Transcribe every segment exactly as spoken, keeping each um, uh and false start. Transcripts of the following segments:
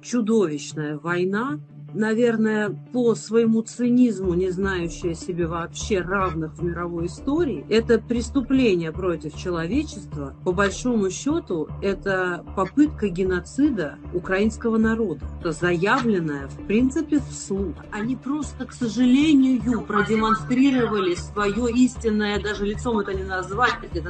чудовищная война, наверное, по своему цинизму, не знающая себе вообще равных в мировой истории. Это преступление против человечества. По большому счету, это попытка геноцида украинского народа, заявленная, в принципе, вслух. Они просто, к сожалению, продемонстрировали свое истинное, даже лицом это не назвать, этот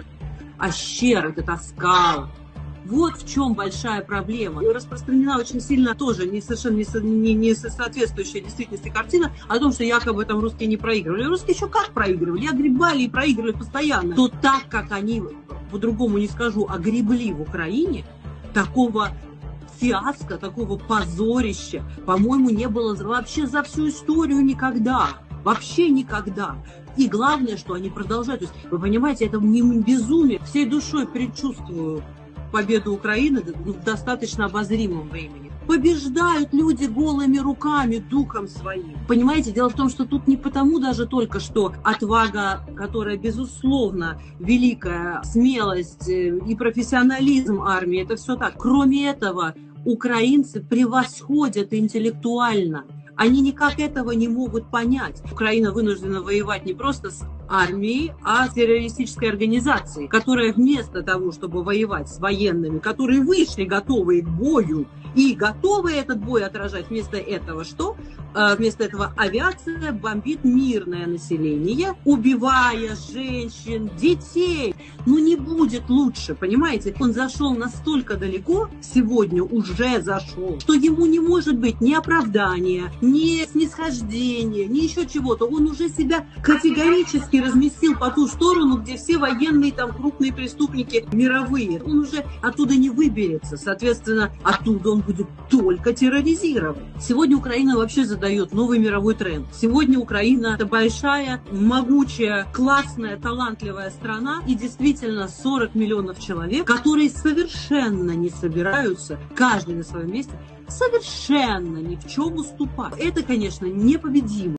ощер, этот оскал. Вот в чем большая проблема. И распространена очень сильно тоже не совершенно не, со, не, не соответствующая действительности картина о том, что якобы там русские не проигрывали. Русские еще как проигрывали? Огребали и проигрывали постоянно. То так, как они, по-другому не скажу, огребли в Украине, такого фиаско, такого позорища, по-моему, не было вообще за всю историю никогда. Вообще никогда. И главное, что они продолжают. То есть, вы понимаете, это не безумие. Всей душой предчувствую победу Украины в достаточно обозримом времени. Побеждают люди голыми руками, духом своим. Понимаете, дело в том, что тут не потому даже только, что отвага, которая, безусловно, великая, смелость и профессионализм армии, это все так. Кроме этого, украинцы превосходят интеллектуально. Они никак этого не могут понять. Украина вынуждена воевать не просто с армией, а с террористической организацией, которая вместо того, чтобы воевать с военными, которые вышли готовые к бою и готовы этот бой отражать, вместо этого что? Вместо этого авиация бомбит мирное население, убивая женщин, детей. Ну не будет лучше, понимаете? Он зашел настолько далеко, сегодня уже зашел, что ему не может быть ни оправдания, ни снисхождения, ни еще чего-то. Он уже себя категорически разместил по ту сторону, где все военные там крупные преступники мировые. Он уже оттуда не выберется. Соответственно, оттуда он будет только терроризировать. Сегодня Украина вообще задает новый мировой тренд. Сегодня Украина — это большая, могучая, классная, талантливая страна и действительно сорок миллионов человек, которые совершенно не собираются, каждый на своем месте, совершенно ни в чем уступать. Это, конечно, непобедимо.